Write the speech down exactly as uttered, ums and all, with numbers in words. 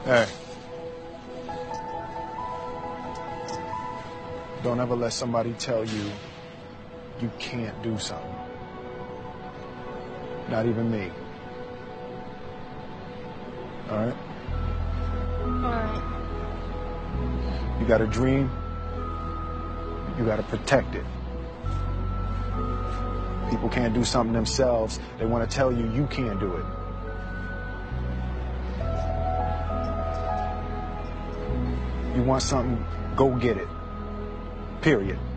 Hey. Don't ever let somebody tell you you can't do something. Not even me. All right? All right. You got a dream, you got to protect it. People can't do something themselves. They want to tell you you can't do it. You want something, go get it. Period.